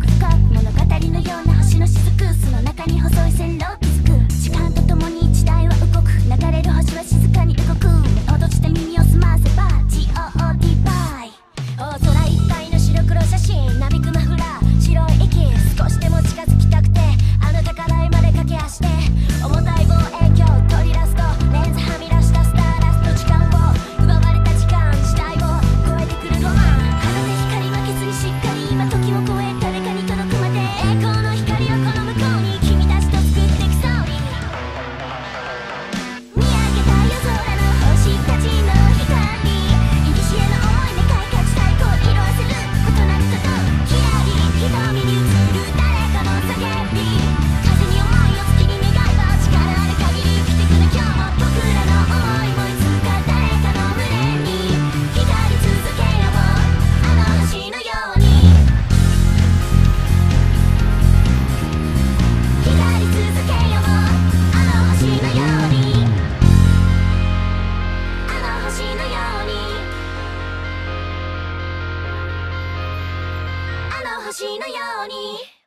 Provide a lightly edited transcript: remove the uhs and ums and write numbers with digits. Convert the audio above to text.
奥深く物語のような星の雫、その中に細い線路築く。時間とともに時代は動く、流れる星は静かに動く。目を閉じて耳を澄ませば GOD バイ。大空いっぱいの白黒写真、なびくマフラー白い息、少しでも近づきたくてあの高台まで駆け足して、重たい望遠鏡取り出すとレンズはみ出したスターラスト、時間を奪われた時間、時代を超えてくるロマン。放て光負けずにしっかり今時を超え誰かに届くまで、栄光の光をこの向こうに君たちと作っていくストーリー。見上げた夜空の星たちの光、いにしえの思いで開花地帯を色あせる異なること、きらり瞳に映る誰かの叫び、風に思いを月に願えば力ある限り生きてくれ。今日も僕らの想いもいつか誰かの胸に光り続けよう、あの星のように光り続けよう、あの星のように、あの星のように、あの星のように。